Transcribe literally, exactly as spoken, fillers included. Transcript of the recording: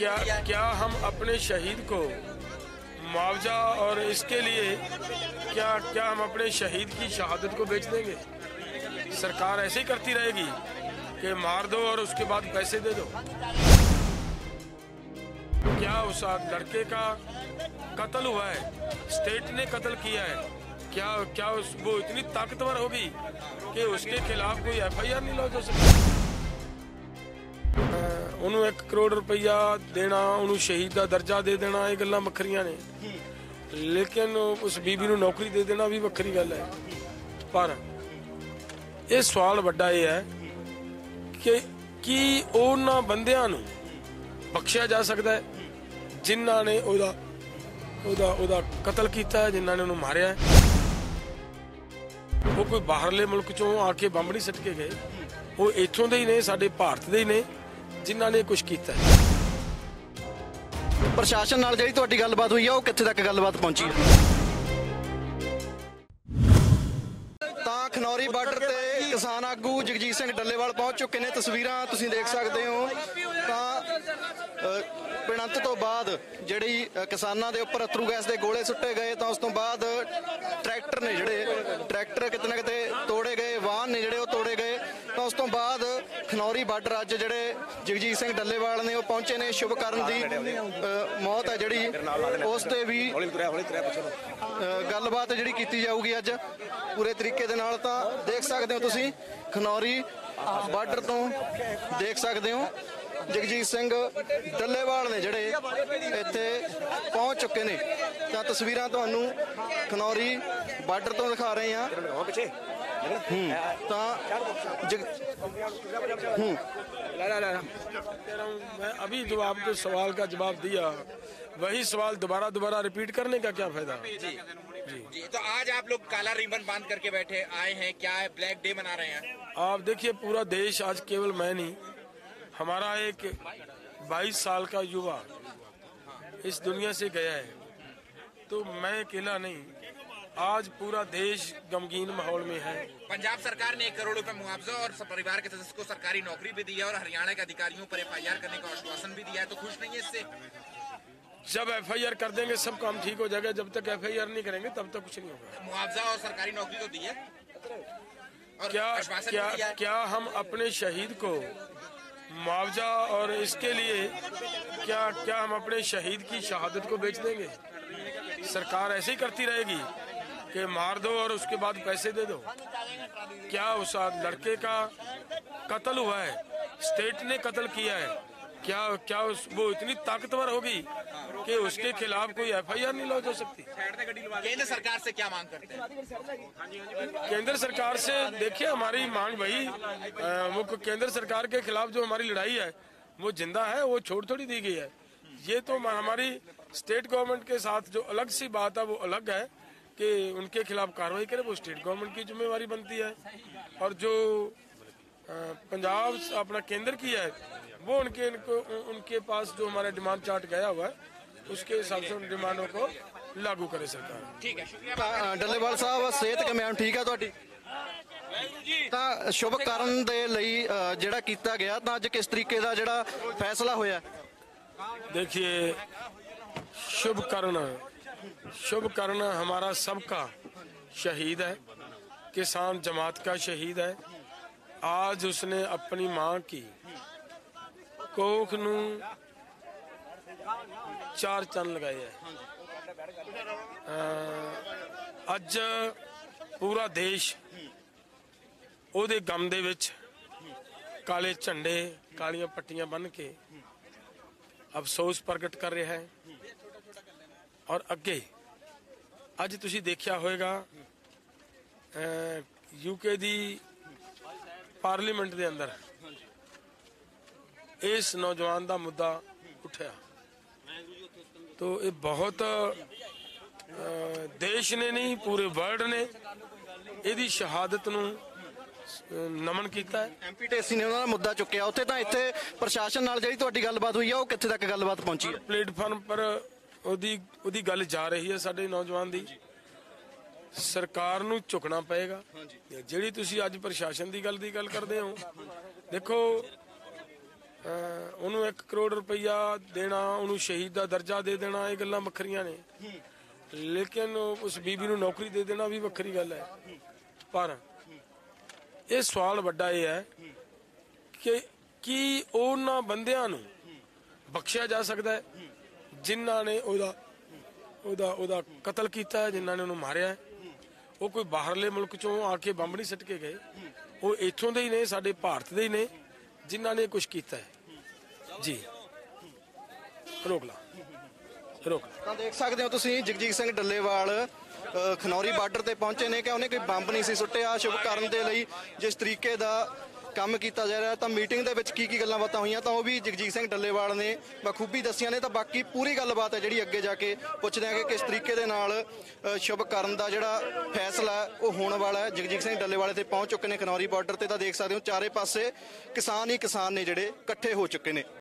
क्या क्या हम अपने शहीद को मुआवजा और इसके लिए क्या क्या हम अपने शहीद की शहादत को बेच देंगे? सरकार ऐसे ही करती रहेगी कि मार दो और उसके बाद पैसे दे दो। क्या उस लड़के का कत्ल हुआ है, स्टेट ने कत्ल किया है, क्या क्या उस वो इतनी ताकतवर होगी कि उसके खिलाफ कोई एफ आई आर नहीं लॉन्च हो सकती? ਉਹਨੂੰ एक करोड़ रुपया देना, ਉਹਨੂੰ शहीद का दर्जा दे देना, ये गल्लां वखरियां ने, लेकिन उस बीबी ਨੂੰ नौकरी दे देना भी ਵੱਖਰੀ ਗੱਲ है। पर ਇਹ सवाल ਵੱਡਾ ਇਹ है कि ਕੀ ਉਹਨਾਂ ਬੰਦਿਆਂ ਨੂੰ ਬਖਸ਼ਿਆ ਜਾ ਸਕਦਾ ਹੈ ਜਿਨ੍ਹਾਂ ਨੇ ਉਹਦਾ ਉਹਦਾ ਉਹਦਾ ਕਤਲ ਕੀਤਾ ਹੈ, ਜਿਨ੍ਹਾਂ ਨੇ ਉਹਨੂੰ ਮਾਰਿਆ ਹੈ? ਉਹ ਕੋਈ ਬਾਹਰਲੇ ਮੁਲਕ ਚੋਂ ਆ ਕੇ ਬੰਬ ਨਹੀਂ ਸਿੱਟ ਕੇ ਗਏ, ਉਹ ਇੱਥੋਂ ਦੇ ਹੀ ਨੇ, ਸਾਡੇ ਭਾਰਤ ਦੇ ਹੀ ਨੇ ਜਿਨ੍ਹਾਂ ਨੇ ਕੁਝ ਕੀਤਾ ਹੈ। ਪ੍ਰਸ਼ਾਸਨ ਨਾਲ ਜਿਹੜੀ ਤੁਹਾਡੀ ਗੱਲਬਾਤ ਹੋਈ ਆ ਉਹ ਕਿੱਥੇ ਤੱਕ ਗੱਲਬਾਤ ਪਹੁੰਚੀ ਹੈ? ਤਾਂ ਖਨੌਰੀ ਬਾਰਡਰ ਤੇ ਕਿਸਾਨ ਆਗੂ ਜਗਜੀਤ ਸਿੰਘ ਡੱਲੇਵਾਲ ਪਹੁੰਚ ਚੁੱਕੇ ਨੇ। ਤਸਵੀਰਾਂ ਤੁਸੀਂ ਦੇਖ ਸਕਦੇ ਹੋ। ਤਾਂ ਪਿਣੰਤ ਤੋਂ ਬਾਅਦ ਜਿਹੜੀ ਕਿਸਾਨਾਂ ਦੇ ਉੱਪਰ ਅਥਰੂ ਗੈਸ ਦੇ ਗੋਲੇ ਸੁੱਟੇ ਗਏ, ਤਾਂ ਉਸ ਤੋਂ ਬਾਅਦ ਟਰੈਕਟਰ ਨੇ ਜਿਹੜੇ ਟਰੈਕਟਰ ਕਿਤੇ ਨਾ ਕਿਤੇ ਤੋੜੇ ਗਏ, ਵਾਹਨ ਨੇ ਜਿਹੜੇ ਉਹ ਤੋੜੇ ਗਏ। ਤਾਂ ਉਸ ਤੋਂ ਬਾਅਦ ਖਨੌਰੀ ਬਾਰਡਰ ਅੱਜ ਜਿਹੜੇ ਜਗਜੀਤ ਸਿੰਘ ਡੱਲੇਵਾਲ ਨੇ ਉਹ ਪਹੁੰਚੇ ਨੇ। ਸ਼ੁਭਕਰਨ ਦੀ ਮੌਤ ਹੈ ਜਿਹੜੀ, ਉਸ ਤੇ ਵੀ ਗੱਲਬਾਤ ਜਿਹੜੀ ਕੀਤੀ ਜਾਊਗੀ ਅੱਜ ਪੂਰੇ ਤਰੀਕੇ ਦੇ ਨਾਲ। ਤਾਂ ਦੇਖ ਸਕਦੇ ਹੋ ਤੁਸੀਂ ਖਨੌਰੀ ਬਾਰਡਰ ਤੋਂ ਦੇਖ ਸਕਦੇ ਹੋ ਜਗਜੀਤ ਸਿੰਘ ਡੱਲੇਵਾਲ ਨੇ ਜਿਹੜੇ ਇੱਥੇ ਪਹੁੰਚ ਚੁੱਕੇ ਨੇ। ਤਾਂ ਤਸਵੀਰਾਂ ਤੁਹਾਨੂੰ ਖਨੌਰੀ ਬਾਰਡਰ ਤੋਂ ਦਿਖਾ ਰਹੇ ਹਾਂ। ਤਾਂ मैं अभी जो आपके सवाल का जवाब दिया, वही सवाल दोबारा दोबारा रिपीट करने का क्या फायदा? जी जी जी। तो आज आप लोग काला रिबन बांध करके बैठे आए हैं, क्या है ब्लैक डे मना रहे हैं? आप देखिए पूरा देश आज, केवल मैं नहीं, हमारा एक बाईस साल का युवा इस दुनिया से गया है, तो मैं अकेला नहीं, आज पूरा देश गमगीन माहौल में है। पंजाब सरकार ने एक करोड़ रुपए मुआवजा और परिवार के सदस्य को सरकारी नौकरी भी दी है और हरियाणा के अधिकारियों पर एफ आई आर करने का आश्वासन भी दिया है, तो खुश नहीं है इससे? जब एफ आई आर कर देंगे सब काम ठीक हो जाएगा, जब तक एफ आई आर नहीं करेंगे तब तक कुछ नहीं होगा। मुआवजा और सरकारी नौकरी तो दी है, और क्या क्या क्या हम अपने शहीद को मुआवजा और इसके लिए क्या क्या हम अपने शहीद की शहादत को बेच देंगे? सरकार ऐसे ही करती रहेगी कि मार दो और उसके बाद पैसे दे दो। क्या उस लड़के का कत्ल हुआ है, स्टेट ने कत्ल किया है, क्या क्या उस वो इतनी ताकतवर होगी कि उसके खिलाफ कोई एफ आई आर नहीं लॉन्च हो सकती? केंद्र सरकार से क्या मांग करते हैं? केंद्र सरकार से देखिए हमारी मांग वही, वो केंद्र सरकार के खिलाफ जो हमारी लड़ाई है वो जिंदा है, वो छोड़ थोड़ी दी गई है। ये तो हमारी स्टेट गवर्नमेंट के साथ जो अलग सी बात है वो अलग है कि उनके खिलाफ कार्रवाई करे, वो स्टेट गवर्नमेंट की जिम्मेवारी बनती है, और जो पंजाब अपना केंद्र की है वो उनके इनको उनके पास जो हमारा डिमांड चार्ट गया हुआ है उसके हिसाब से उन डिमांडों को लागू करे सरकार। ठीक है, शुक्रिया। ਡੱਲੇਵਾਲ ਸਾਹਿਬ ਸਿਹਤ ਕਿਵੇਂ ਠੀਕ ਹੈ ਤੁਹਾਡੀ? ਤਾਂ ਸ਼ੁਭ ਕਰਨ ਦੇ ਲਈ ਜਿਹੜਾ ਕੀਤਾ ਗਿਆ, ਤਾਂ ਅੱਜ ਕਿਸ ਤਰੀਕੇ ਦਾ ਜਿਹੜਾ ਫੈਸਲਾ ਹੋਇਆ? देखिए शुभ कर्ण शुभ कर्ण हमारा सबका शहीद है, किसान जमात का शहीद है। आज उसने अपनी मां की कोख नू चार चंद लगाए है। अज पूरा देश ਉਹਦੇ गम ਦੇ ਵਿੱਚ ਕਾਲੇ ਝੰਡੇ ਕਾਲੀਆਂ ਪੱਟੀਆਂ ਬੰਨ ਕੇ ਅਫਸੋਸ ਪ੍ਰਗਟ ਕਰ ਰਿਹਾ ਹੈ। ਔਰ ਅੱਗੇ ਅੱਜ ਤੁਸੀਂ ਦੇਖਿਆ ਹੋਵੇਗਾ ਯੂਕੇ ਦੀ ਪਾਰਲੀਮੈਂਟ ਦੇ ਅੰਦਰ ਇਸ ਨੌਜਵਾਨ ਦਾ ਮੁੱਦਾ ਉੱਠਿਆ, तो ये बहुत देश ने नहीं पूरे वर्ल्ड ने ਇਹਦੀ ਸ਼ਹਾਦਤ ਨੂੰ ਨਮਨ ਕੀਤਾ ਹੈ। ਐਮਪੀ ਢੇਸੀ ਨੇ ਉਹਨਾਂ ਦਾ ਮੁੱਦਾ ਚੁੱਕਿਆ ਉੱਥੇ, ਤਾਂ ਇੱਥੇ ਪ੍ਰਸ਼ਾਸਨ ਨਾਲ ਜਿਹੜੀ ਤੁਹਾਡੀ ਗੱਲਬਾਤ ਹੋਈ ਆ ਉਹ ਕਿੱਥੇ ਤੱਕ ਗੱਲਬਾਤ ਪਹੁੰਚੀ ਹੈ? ਪਲੇਟਫਾਰਮ ਪਰ ਉਹਦੀ ਉਹਦੀ ਗੱਲ ਜਾ ਰਹੀ ਹੈ ਸਾਡੇ ਨੌਜਵਾਨ ਦੀ। ਸਰਕਾਰ ਨੂੰ ਝੁਕਣਾ ਪਏਗਾ। ਜਿਹੜੀ ਤੁਸੀਂ ਅੱਜ ਪ੍ਰਸ਼ਾਸਨ ਦੀ ਗੱਲ ਦੀ ਗੱਲ ਕਰਦੇ ਹੋ, ਦੇਖੋ ਅਹ ਉਹਨੂੰ ਇੱਕ ਕਰੋੜ ਰੁਪਈਆ ਦੇਣਾ, ਉਹਨੂੰ ਸ਼ਹੀਦ ਦਾ ਦਰਜਾ ਦੇ ਦੇਣਾ, ਇਹ ਗੱਲਾਂ ਵੱਖਰੀਆਂ ਨੇ, ਲੇਕਿਨ ਉਸ ਬੀਬੀ ਨੂੰ ਨੌਕਰੀ ਦੇ ਦੇਣਾ ਵੀ ਵੱਖਰੀ ਗੱਲ ਹੈ। ਪਰ ਇਹ ਸਵਾਲ ਵੱਡਾ ਇਹ ਹੈ ਕਿ ਕੀ ਉਹਨਾਂ ਬੰਦਿਆਂ ਨੂੰ ਬਖਸ਼ਿਆ ਜਾ ਸਕਦਾ ਹੈ ਜਿਨ੍ਹਾਂ ਨੇ ਉਹਦਾ ਉਹਦਾ ਉਹਦਾ ਕਤਲ ਕੀਤਾ ਹੈ, ਜਿਨ੍ਹਾਂ ਨੇ ਉਹਨੂੰ ਮਾਰਿਆ ਹੈ? ਉਹ ਕੋਈ ਬਾਹਰਲੇ ਮੁਲਕ ਚੋਂ ਆ ਕੇ ਬੰਬ ਨਹੀਂ ਸਿੱਟ ਕੇ ਗਏ, ਉਹ ਇੱਥੋਂ ਦੇ ਹੀ ਨੇ, ਸਾਡੇ ਭਾਰਤ ਦੇ ਹੀ ਨੇ, ਜਿਨ੍ਹਾਂ ਨੇ ਕੁਝ ਕੀਤਾ ਹੈ। ਜੀ ਰੋਕ ਲਾ ਰੋਕ ਲਾ। ਤਾਂ ਦੇਖ ਸਕਦੇ ਹੋ ਤੁਸੀਂ ਜਗਜੀਤ ਸਿੰਘ ਡੱਲੇਵਾਲ ਅ, ਖਨੌਰੀ ਬਾਰਡਰ ਤੇ ਪਹੁੰਚੇ ਨੇ ਕਿ ਉਹਨੇ ਕੋਈ ਬੰਬ ਨਹੀਂ ਸੀ ਸੁੱਟਿਆ। ਸ਼ੁਭ ਕਰਨ ਦੇ ਲਈ ਜਿਸ ਤਰੀਕੇ ਦਾ ਕੰਮ ਕੀਤਾ ਜਾ ਰਿਹਾ, ਤਾਂ ਮੀਟਿੰਗ ਦੇ ਵਿੱਚ ਕੀ ਕੀ ਗੱਲਾਂ ਬਾਤਾਂ ਹੋਈਆਂ ਤਾਂ ਉਹ ਵੀ ਜਗਜੀਤ ਸਿੰਘ ਡੱਲੇਵਾਲ ਨੇ ਬਖੂਬੀ ਦੱਸੀਆਂ ਨੇ। ਤਾਂ ਬਾਕੀ ਪੂਰੀ ਗੱਲਬਾਤ ਹੈ ਜਿਹੜੀ ਅੱਗੇ ਜਾ ਕੇ ਪੁੱਛਦੇ ਹਾਂ ਕਿ ਕਿਸ ਤਰੀਕੇ ਦੇ ਨਾਲ ਅ, ਸ਼ੁਭ ਕਰਨ ਦਾ ਜਿਹੜਾ ਫੈਸਲਾ ਹੈ ਉਹ ਹੋਣ ਵਾਲਾ ਹੈ। ਜਗਜੀਤ ਸਿੰਘ ਡੱਲੇਵਾਲ ਇੱਥੇ ਪਹੁੰਚ ਚੁੱਕੇ ਨੇ ਖਨੌਰੀ ਬਾਰਡਰ ਤੇ। ਤਾਂ ਦੇਖ ਸਕਦੇ ਹੋ ਚਾਰੇ ਪਾਸੇ ਕਿਸਾਨ ਹੀ ਕਿਸਾਨ ਨੇ ਜਿਹੜੇ ਇਕੱਠੇ ਹੋ ਚੁੱਕੇ ਨੇ।